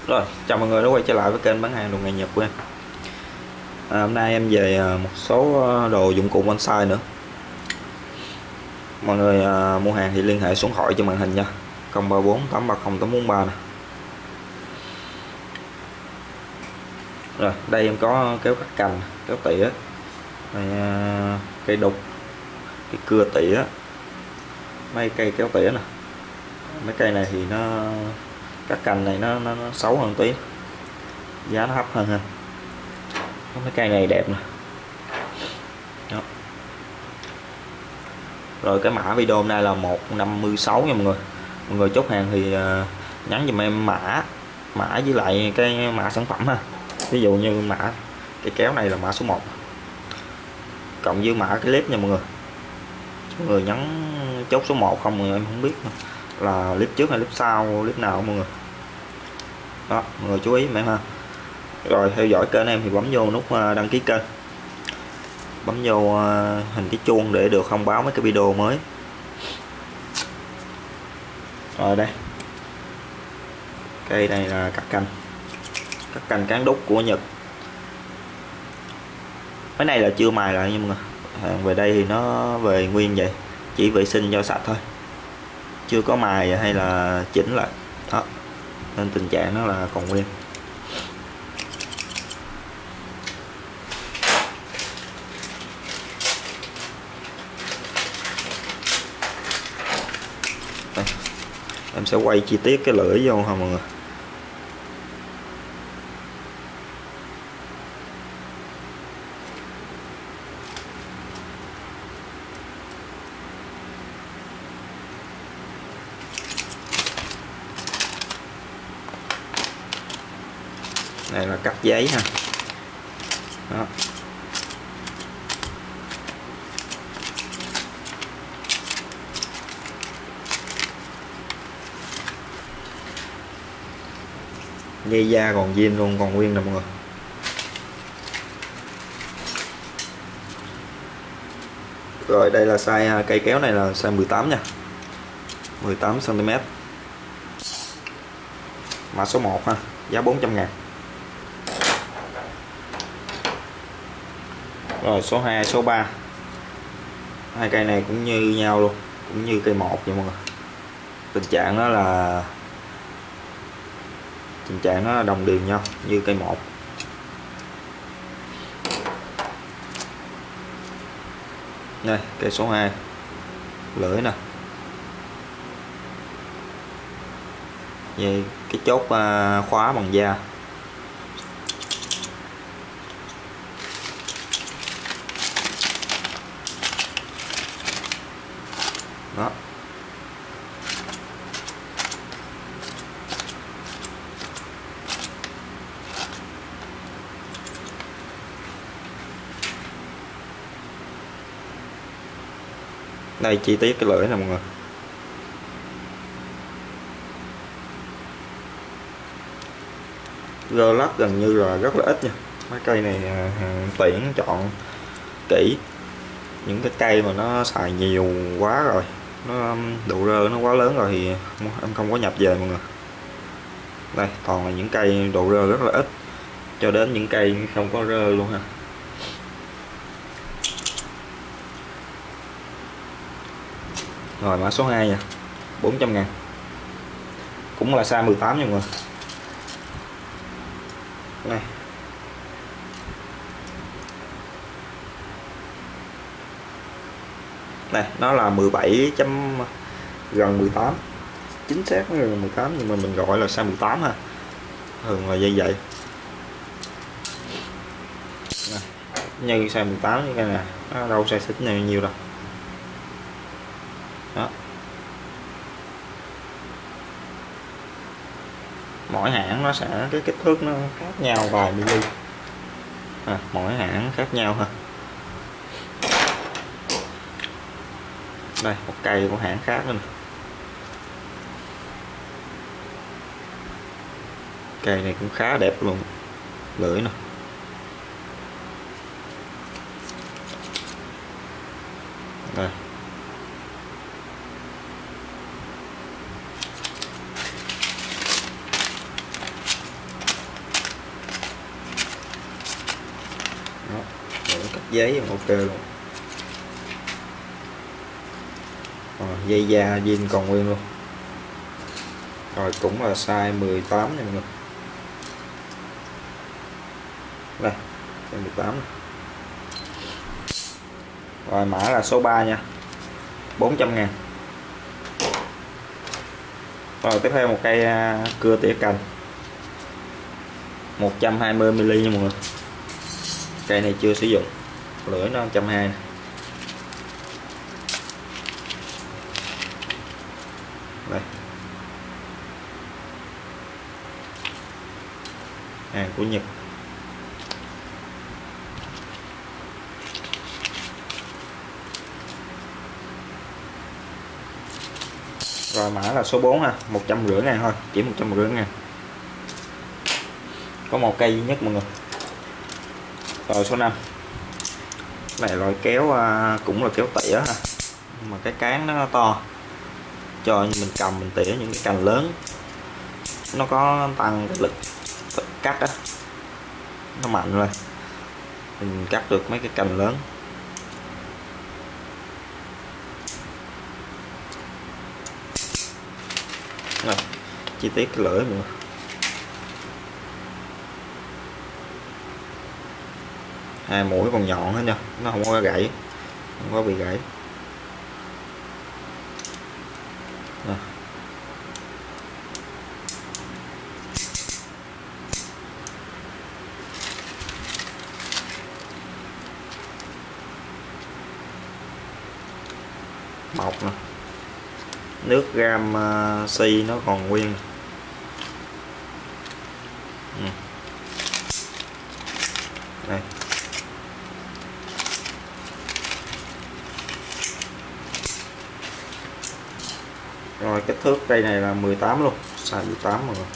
Rồi, chào mọi người đã quay trở lại với kênh bán hàng đồ nghề Nhật của em. Hôm nay em về một số đồ dụng cụ bonsai nữa. Mọi người mua hàng thì liên hệ số điện thoại trên màn hình nha, 034 830 843 nè. Rồi, đây em có kéo cắt cành, kéo tỉa, cây đục, cái cưa tỉa, mấy cây kéo tỉa nè. Mấy cây này thì nó cắt cành này nó xấu hơn tí, giá nó thấp hơn ha. Mấy cây này đẹp nè. Đó. Rồi cái mã video hôm nay là 156 nha mọi người. Mọi người chốt hàng thì nhắn giùm em mã với lại cái mã sản phẩm ha. Ví dụ như mã cái kéo này là mã số 1 cộng với mã cái clip nha mọi người. Mọi người nhắn chốt số 1 không mà em không biết là clip trước hay clip sau, clip nào mọi người. Đó, mọi người chú ý em ha. Rồi theo dõi kênh em thì bấm vô nút đăng ký kênh, bấm vô hình cái chuông để được thông báo mấy cái video mới. Rồi đây, cây này là cắt cành cán đúc của Nhật. Cái này là chưa mài lại nhưng mà hàng về đây thì nó về nguyên vậy, chỉ vệ sinh cho sạch thôi, chưa có mài hay là chỉnh lại đó, nên tình trạng nó là còn nguyên. Đây, em sẽ quay chi tiết cái lưỡi vô ha mọi người. Này là cắt giấy ha. Đó. Dây da còn zin luôn, còn nguyên nè mọi người. Rồi đây là size cây kéo này là size 18 nha, 18 cm, mã số 1 ha, giá 400.000. Rồi số 2, số 3, hai cây này cũng như nhau luôn, cũng như cây 1 vậy mọi người. Tình trạng nó đồng đều nhau như cây 1. Đây cây số 2, lưỡi nè, vậy cái chốt khóa bằng da. Đó. Đây chi tiết cái lưỡi nè mọi người. Gơ lắc gần như là rất là ít nha. Mấy cây này tiện chọn kỹ. Những cái cây mà nó xài nhiều quá rồi, nó độ rơ nó quá lớn rồi thì em không có nhập về mọi người. Đây toàn là những cây độ rơ rất là ít cho đến những cây không có rơ luôn ha. Rồi mã số 2 nha, 400.000, cũng là size 18 nha mọi người. Đây này, nó là 17 chấm gần 18, chính xác nó gần 18 nhưng mà mình gọi là size 18 ha, thường là dây vậy. Này, như size 18 như cái này, nó đâu size xích này nhiều đâu. Đó. Mỗi hãng nó sẽ cái kích thước nó khác nhau vài mm, mỗi hãng khác nhau ha. Đây một cây của hãng khác nữa. Cây này cũng khá đẹp luôn, lưỡi nè. Đây giấy ok luôn. Dây da zin còn nguyên luôn. Rồi cũng là size 18 nha mọi người. Đây, size 18 này. Rồi mã là số 3 nha, 400.000. Rồi tiếp theo một cây cưa tỉa cành 120mm nha mọi người. Cây này chưa sử dụng, lưỡi nó 120. Đây, hàng của Nhật. Rồi mã là số 4 ha, 150.000 thôi, chỉ 150.000. Có một cây duy nhất mọi người. Rồi số 5. Này loại kéo cũng là kéo tỉa ha, mà cái cán nó to, cho như mình cầm mình tỉa những cái cành lớn, nó có tăng cái lực cắt á, nó mạnh rồi mình cắt được mấy cái cành lớn. Rồi, chi tiết cái lưỡi mọi người. Hai mũi còn nhọn hết nha, nó không có gãy, không có bị gãy. Rồi. Mọc nè, nước gam xi nó còn nguyên. Đây. Rồi kích thước cây này là 18 luôn, size 18 mọi người.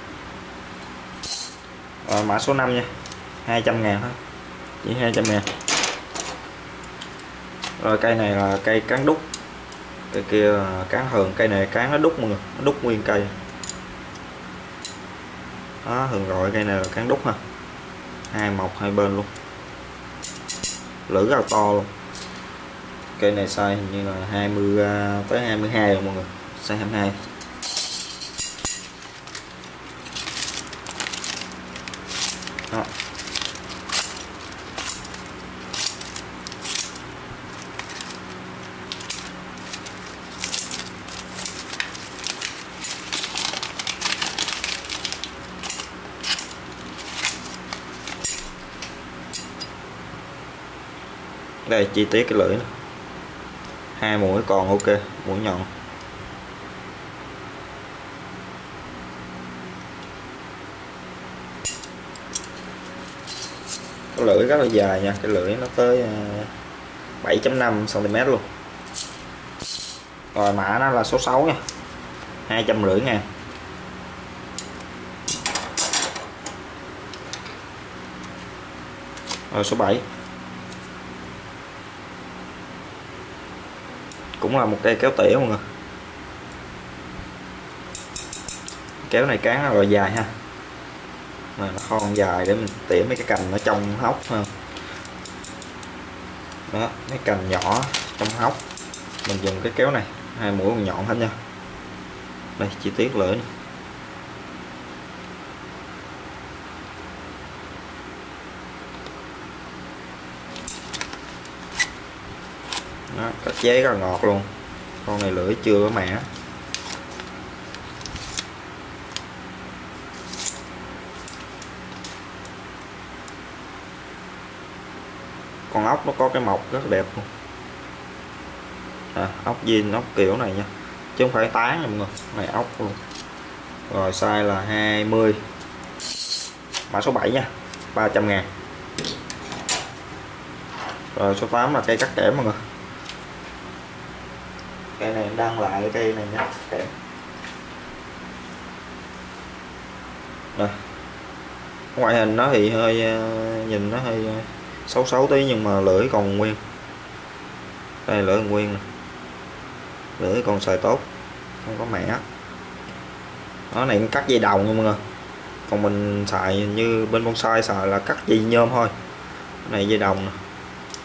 Rồi mã số 5 nha, 200.000 thôi, chỉ 200.000. Rồi cây này là cây cán đúc, cây kia là cán hường, cây này cán nó đúc mọi người, nó đúc nguyên cây. Đó, thường gọi cây này là cán đúc ha, hai mọc hai bên luôn, lưỡi rất là to luôn. Cây này size hình như là 20 tới 22 rồi mọi người, size 22. Đó. Đây chi tiết cái lưỡi này. Hai mũi còn ok, mũi nhọn. Cái lưỡi rất là dài nha, cái lưỡi nó tới 7.5 cm luôn. Rồi mã nó là số 6 nha, 250.000. Rồi số 7 cũng là một cây kéo tỉa mọi người. Kéo này cán rất là dài ha, mà nó thon dài để mình tỉa mấy cái cành ở trong hốc ha. Đó, mấy cành nhỏ trong hốc mình dùng cái kéo này, hai mũi còn nhọn hết nha. Đây chi tiết lưỡi này. Đó, cắt giấy rất là ngọt luôn. Con này lưỡi chưa có mẻ. Con ốc nó có cái mọc rất là đẹp luôn. Ốc zin, ốc kiểu này nha, chứ không phải tán nha mọi người, này ốc luôn. Rồi size là 20, mã số 7 nha, 300.000. Rồi số 8 là cây cắt kẽm mọi người. Cây này em đăng lại cái cây này nha, kẽm. Rồi. Ngoại hình nó thì hơi nhìn nó hơi xấu xấu tí, nhưng mà lưỡi còn nguyên. Đây lưỡi còn nguyên nè, lưỡi còn xài tốt, không có mẻ. Nó này cắt dây đồng nha mọi người, còn mình xài như bên bonsai xài là cắt dây nhôm thôi. Cái này dây đồng nè.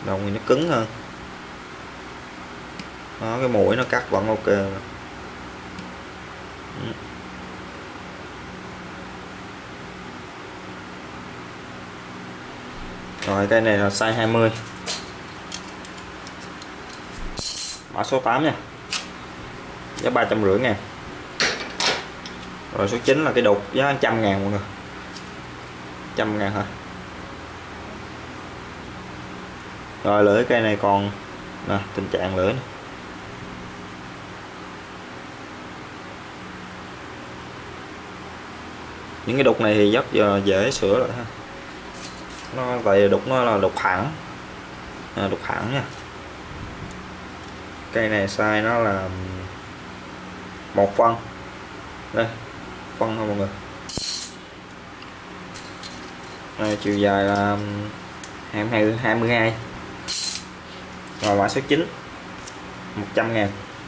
đồng thì nó cứng hơn. Đó, cái mũi nó cắt vẫn ok. Rồi cây này là size 20, mã số 8 nha, giá 350.000. Rồi số 9 là cái đục, giá 100.000 mọi người, 100.000 hả. Rồi lưỡi cây này còn nè, tình trạng lưỡi này. Những cái đục này thì rất dễ sửa lại ha. Nó vậy đục nó là đục thẳng, đục thẳng nha. Cây này size nó là 1 phân đây, phân thôi mọi người. Đây, chiều dài là 22. Rồi mã số 9 100.000.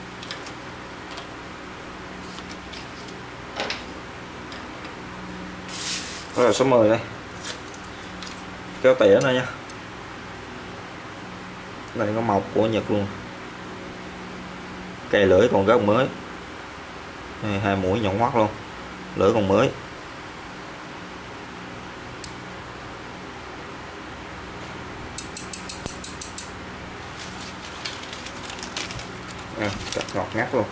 Rồi số 10 đây, kéo tỉa nữa nha. Đây có mộc của Nhật luôn, cây lưỡi còn rất mới. Đây, 2 mũi nhọn hoắt luôn, lưỡi còn mới. Cắt ngọt ngắt luôn.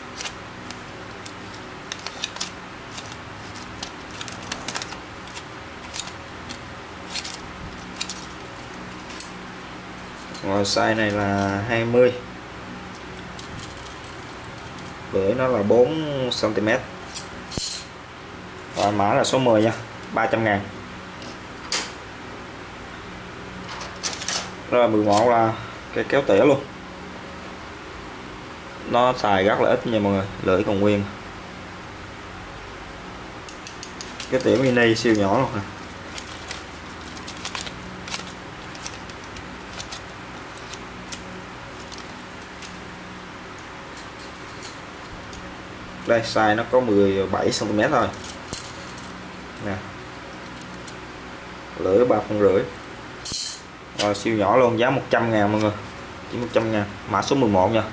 Rồi size này là 20, lưỡi nó là 4 cm. Rồi mã là số 10 nha, 300.000. Rồi 11 là cái kéo tỉa luôn, nó xài rất là ít nha mọi người, lưỡi còn nguyên. Cái tỉa mini siêu nhỏ luôn nè. Đây size nó có 17 cm thôi nè, lưỡi 3,5 phân. Rồi siêu nhỏ luôn, giá 100.000 mọi người, chỉ 100.000. Mã số 11 nha.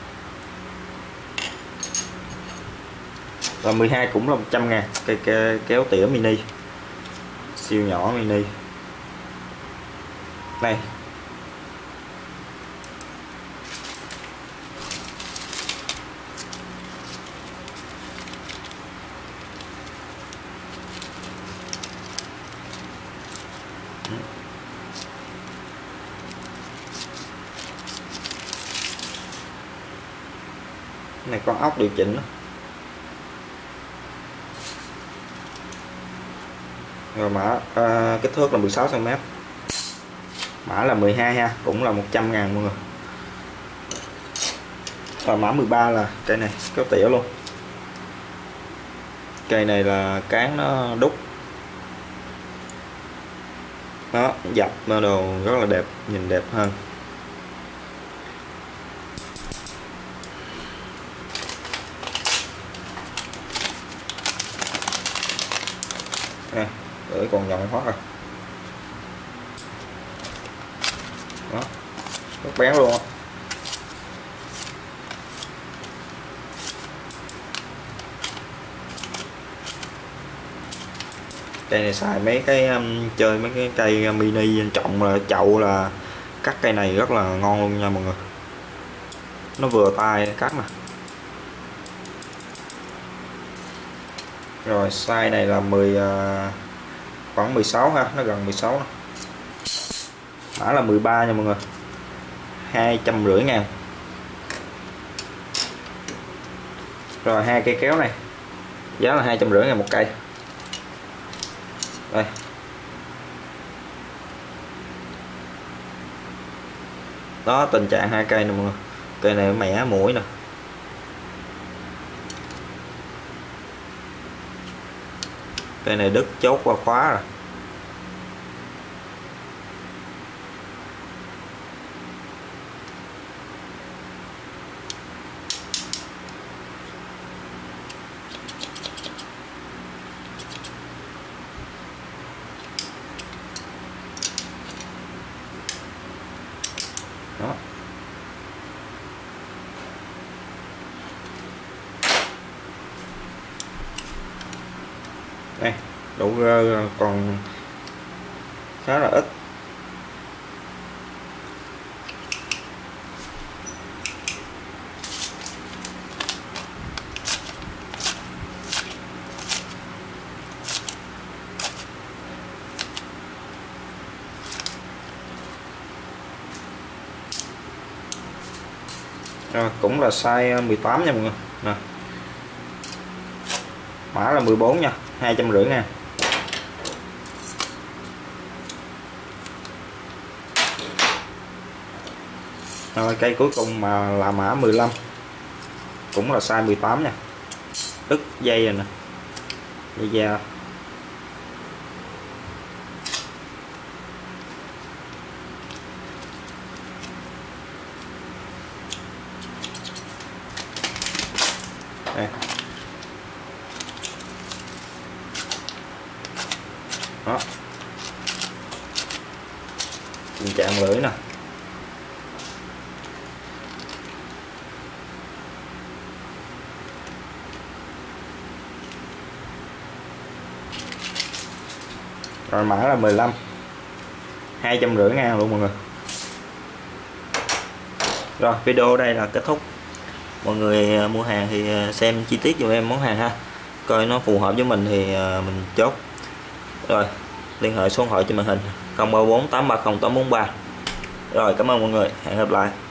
Rồi 12 cũng là 100.000, cây kéo tỉa mini siêu nhỏ mini. Đây này con ốc điều chỉnh đó. Rồi mã kích thước là 16 cm, mã là 12 ha, cũng là 100.000 mọi người. Rồi mã 13 là cây này kéo tỉa luôn. Cây này là cán nó đúc, nó dập đồ rất là đẹp, nhìn đẹp hơn. Lưỡi còn nhọn hoắt rồi đó, rất bén luôn á. Cây này xài mấy cái chơi mấy cái cây mini trọng là chậu là cắt cây này rất là ngon luôn nha mọi người, nó vừa tay cắt nè. Rồi size này là khoảng 16 ha, nó gần 16 nè. Mã là 13 nha mọi người, 250.000. Rồi 2 cây kéo này giá là 250.000 một cây. Đây đó, tình trạng 2 cây nè mọi người. Cây này mẻ mũi nè, cây này đứt chốt qua khóa rồi. Đây, độ còn khá là ít. Cũng là size 18 nha mọi người nè. Mã là 14 nha, 250 nha. Rồi cây cuối cùng mà là mã 15, cũng là size 18 nha. Đứt dây rồi nè, dây da. Đây. Đó, tình trạng lưỡi nè. Rồi mã là 15, 250 ngàn luôn mọi người. Rồi video đây là kết thúc. Mọi người mua hàng thì xem chi tiết cho em món hàng ha, coi nó phù hợp với mình thì mình chốt. Rồi liên hệ số điện thoại trên màn hình 0348308843. Rồi cảm ơn mọi người, hẹn gặp lại.